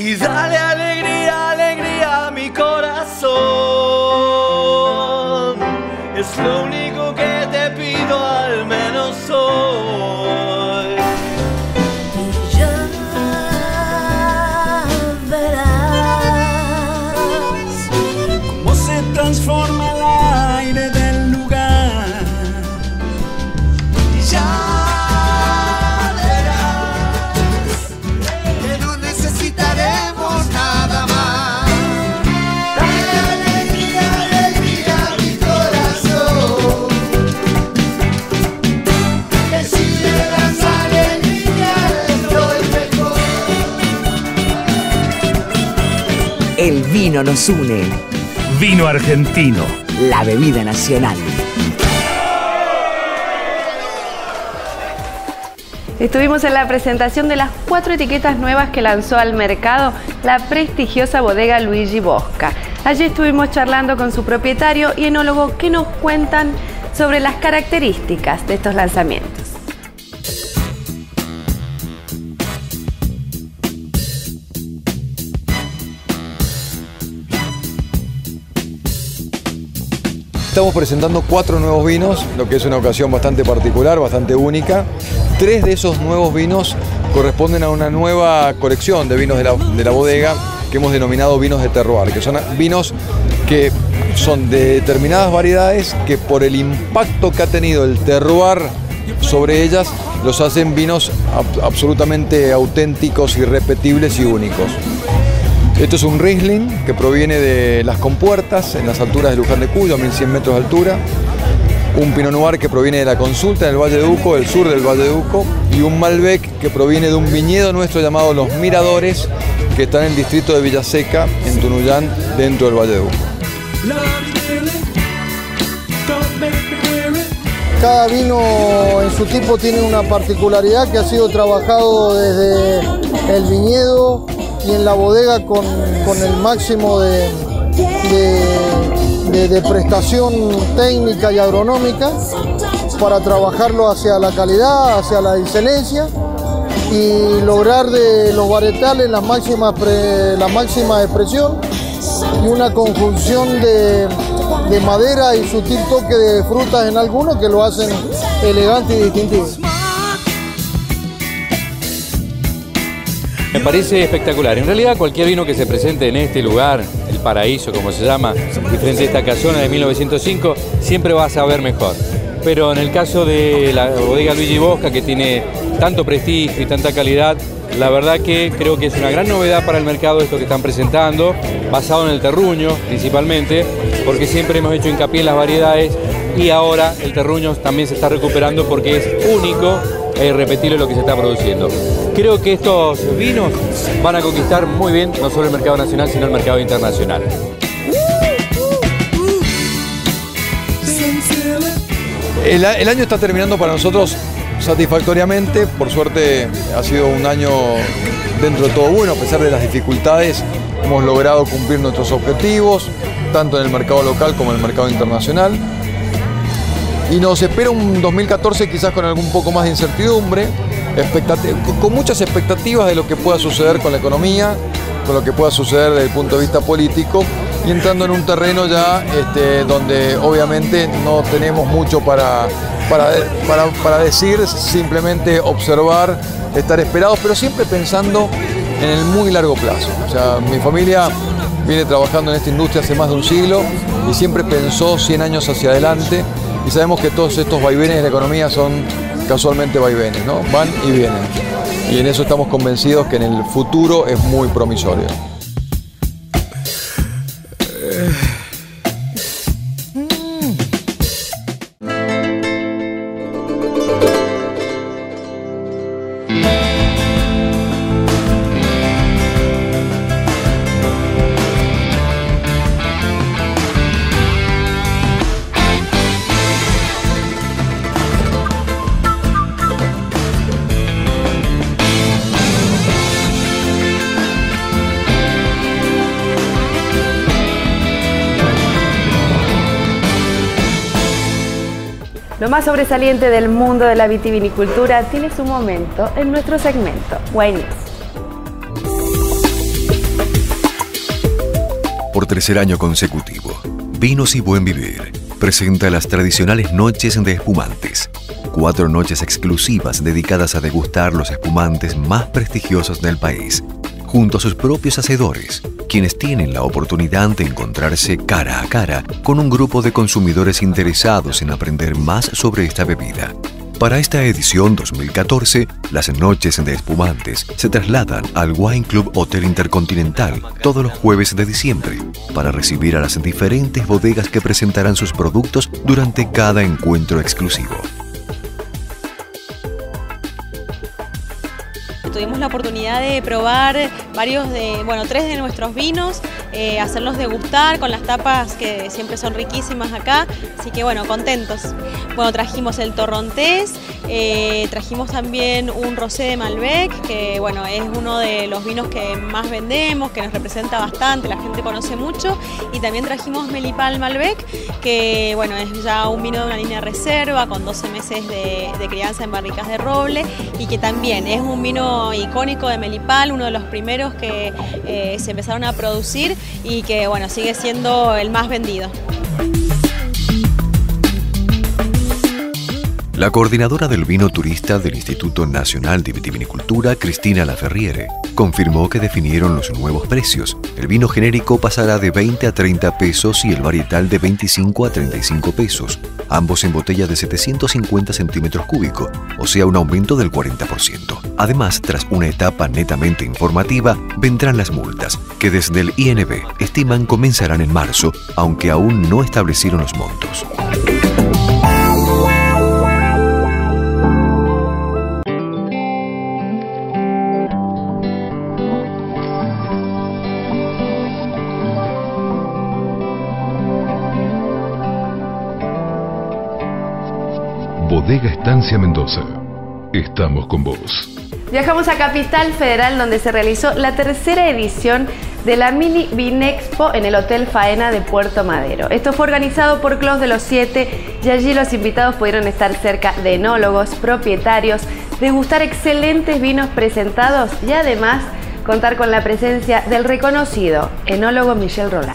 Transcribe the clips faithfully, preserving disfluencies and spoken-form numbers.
y dale alegría, alegría a mi corazón. Es lo único que te pido, al menos hoy. Y ya verás cómo se transforma el aire del lugar. Y ya el vino nos une. Vino argentino. La bebida nacional. Estuvimos en la presentación de las cuatro etiquetas nuevas que lanzó al mercado la prestigiosa bodega Luigi Bosca. Allí estuvimos charlando con su propietario y enólogo que nos cuentan sobre las características de estos lanzamientos. Estamos presentando cuatro nuevos vinos, lo que es una ocasión bastante particular, bastante única. Tres de esos nuevos vinos corresponden a una nueva colección de vinos de la, de la bodega que hemos denominado vinos de terroir, que son vinos que son de determinadas variedades que por el impacto que ha tenido el terroir sobre ellas los hacen vinos ab- absolutamente auténticos, irrepetibles y únicos. Esto es un Riesling que proviene de Las Compuertas, en las alturas de Luján de Cuyo, a mil cien metros de altura. Un Pinot Noir que proviene de La Consulta, en el Valle de Uco, del sur del Valle de Uco. Y un Malbec que proviene de un viñedo nuestro llamado Los Miradores, que está en el distrito de Villaseca, en Tunuyán, dentro del Valle de Uco. Cada vino en su tipo tiene una particularidad que ha sido trabajado desde el viñedo y en la bodega con, con el máximo de, de, de, de prestación técnica y agronómica para trabajarlo hacia la calidad, hacia la excelencia y lograr de los varietales la máxima, pre, la máxima expresión y una conjunción de, de madera y sutil toque de frutas en algunos que lo hacen elegante y distintivo. Me parece espectacular. En realidad cualquier vino que se presente en este lugar, el Paraíso como se llama, diferente a esta casona de mil novecientos cinco, siempre va a saber mejor. Pero en el caso de la bodega Luigi Bosca, que tiene tanto prestigio y tanta calidad, la verdad que creo que es una gran novedad para el mercado esto que están presentando, basado en el terruño principalmente, porque siempre hemos hecho hincapié en las variedades y ahora el terruño también se está recuperando porque es único e irrepetible lo que se está produciendo. Creo que estos vinos van a conquistar muy bien no solo el mercado nacional, sino el mercado internacional. El, el año está terminando para nosotros satisfactoriamente. Por suerte ha sido un año dentro de todo bueno, a pesar de las dificultades hemos logrado cumplir nuestros objetivos, tanto en el mercado local como en el mercado internacional. Y nos espera un dos mil catorce quizás con algún poco más de incertidumbre, con muchas expectativas de lo que pueda suceder con la economía, con lo que pueda suceder desde el punto de vista político, y entrando en un terreno ya este, donde obviamente no tenemos mucho para, para, para, para decir, simplemente observar, estar esperados, pero siempre pensando en el muy largo plazo. O sea, mi familia viene trabajando en esta industria hace más de un siglo y siempre pensó cien años hacia adelante, y sabemos que todos estos vaivenes de la economía son casualmente vaivenes, ¿no? Van y vienen. Y en eso estamos convencidos que en el futuro es muy promisorio. Lo más sobresaliente del mundo de la vitivinicultura tiene su momento en nuestro segmento Wine News. Por tercer año consecutivo, Vinos y Buen Vivir presenta las tradicionales noches de espumantes. Cuatro noches exclusivas dedicadas a degustar los espumantes más prestigiosos del país, junto a sus propios hacedores, quienes tienen la oportunidad de encontrarse cara a cara con un grupo de consumidores interesados en aprender más sobre esta bebida. Para esta edición dos mil catorce, las noches de espumantes se trasladan al Wine Club Hotel Intercontinental todos los jueves de diciembre para recibir a las diferentes bodegas que presentarán sus productos durante cada encuentro exclusivo. Tuvimos la oportunidad de probar varios de, bueno, tres de nuestros vinos, eh, hacerlos degustar con las tapas que siempre son riquísimas acá, así que bueno, contentos. Bueno, trajimos el torrontés, eh, trajimos también un rosé de Malbec, que bueno, es uno de los vinos que más vendemos, que nos representa bastante, la gente conoce mucho, y también trajimos Melipal Malbec, que bueno, es ya un vino de una línea reserva, con doce meses de, de crianza en barricas de roble, y que también es un vino icónico de Melipal, uno de los primeros que eh, se empezaron a producir y que bueno, sigue siendo el más vendido. La coordinadora del vino turista del Instituto Nacional de Vitivinicultura, Cristina Laferriere, confirmó que definieron los nuevos precios. El vino genérico pasará de veinte a treinta pesos y el varietal de veinticinco a treinta y cinco pesos, ambos en botella de setecientos cincuenta centímetros cúbicos, o sea un aumento del cuarenta por ciento. Además, tras una etapa netamente informativa, vendrán las multas, que desde el I N V estiman comenzarán en marzo, aunque aún no establecieron los montos. Bodega Estancia Mendoza. Estamos con vos. Viajamos a Capital Federal, donde se realizó la tercera edición de la Mini Vinexpo en el Hotel Faena de Puerto Madero. Esto fue organizado por Clos de los Siete y allí los invitados pudieron estar cerca de enólogos, propietarios, degustar excelentes vinos presentados y además contar con la presencia del reconocido enólogo Michel Roland.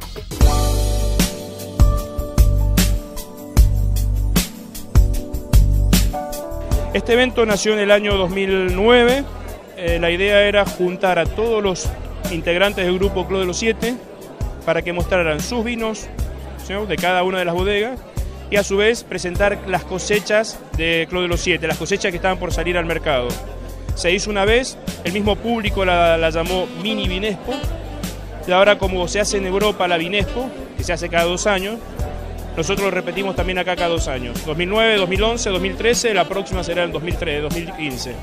Este evento nació en el año dos mil nueve. Eh, la idea era juntar a todos los integrantes del grupo Clos de los Siete para que mostraran sus vinos, ¿sí?, de cada una de las bodegas, y a su vez presentar las cosechas de Clos de los Siete, las cosechas que estaban por salir al mercado. Se hizo una vez, el mismo público la, la llamó Mini Vinexpo, y ahora como se hace en Europa la Vinexpo, que se hace cada dos años, nosotros lo repetimos también acá cada dos años. dos mil nueve, dos mil once, dos mil trece, la próxima será en dos mil trece, dos mil quince.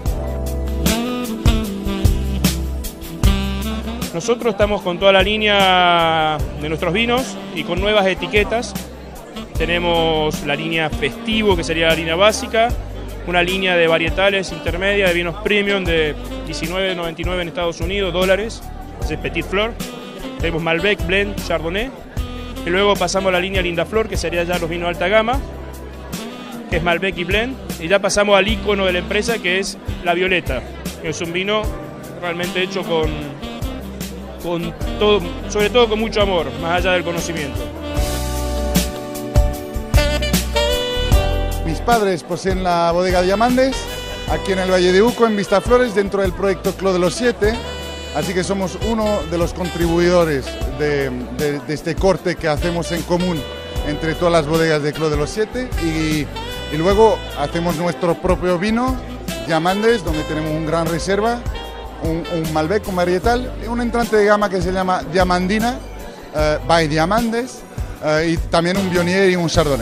Nosotros estamos con toda la línea de nuestros vinos y con nuevas etiquetas. Tenemos la línea Festivo, que sería la línea básica, una línea de varietales intermedia de vinos premium de diecinueve noventa y nueve en Estados Unidos, dólares, es Petit Flor. Tenemos Malbec, Blend, Chardonnay. Y luego pasamos a la línea Linda Flor, que sería ya los vinos de alta gama, que es Malbec y Blend. Y ya pasamos al icono de la empresa, que es la Violeta, que es un vino realmente hecho con, con todo, sobre todo con mucho amor, más allá del conocimiento. Mis padres poseen la bodega Diamandes, aquí en el Valle de Uco, en Vistaflores, dentro del proyecto Clos de los Siete. Así que somos uno de los contribuidores de, de, de este corte que hacemos en común entre todas las bodegas de Clos de los Siete, y, y luego hacemos nuestro propio vino, Diamandes, donde tenemos un gran reserva, un, un Malbec, un varietal, y un entrante de gama que se llama Diamandina, uh, by Diamandes, uh, y también un Viognier y un Chardonnay.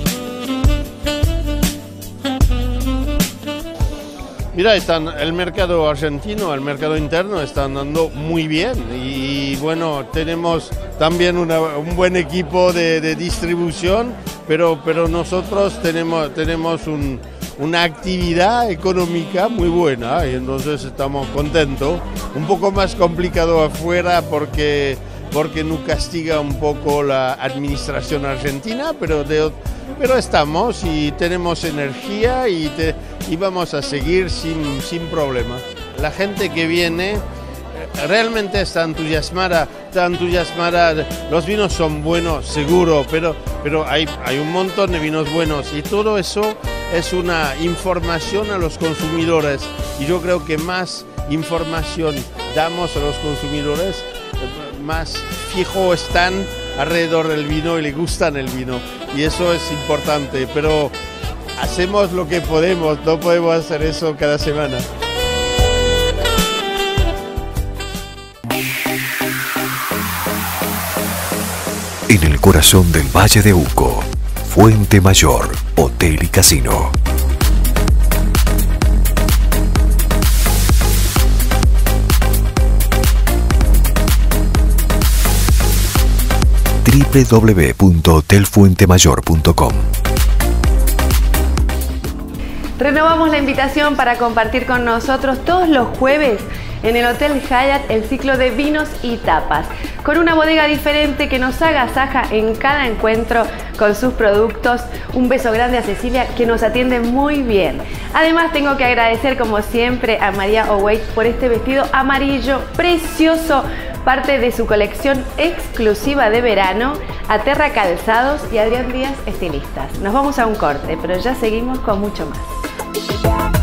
Mira, están, el mercado argentino, el mercado interno está andando muy bien y bueno, tenemos también una, un buen equipo de, de distribución, pero, pero nosotros tenemos, tenemos un, una actividad económica muy buena y entonces estamos contentos. Un poco más complicado afuera porque, porque nos castiga un poco la administración argentina, pero de Pero estamos y tenemos energía y, te, y vamos a seguir sin, sin problema. La gente que viene realmente está entusiasmada, está entusiasmada. Los vinos son buenos, seguro, pero, pero hay, hay un montón de vinos buenos y todo eso es una información a los consumidores. Y yo creo que más información damos a los consumidores, más fijo están alrededor del vino y le gustan el vino. Y eso es importante, pero hacemos lo que podemos, no podemos hacer eso cada semana. En el corazón del Valle de Uco, Fuente Mayor, Hotel y Casino. doble u doble u doble u punto hotel fuente mayor punto com. Renovamos la invitación para compartir con nosotros todos los jueves en el Hotel Hyatt el ciclo de vinos y tapas, con una bodega diferente que nos agasaja en cada encuentro con sus productos. Un beso grande a Cecilia, que nos atiende muy bien. Además, tengo que agradecer como siempre a María Oweit por este vestido amarillo precioso, parte de su colección exclusiva de verano, a Terra Calzados y Adrián Díaz, estilistas. Nos vamos a un corte, pero ya seguimos con mucho más.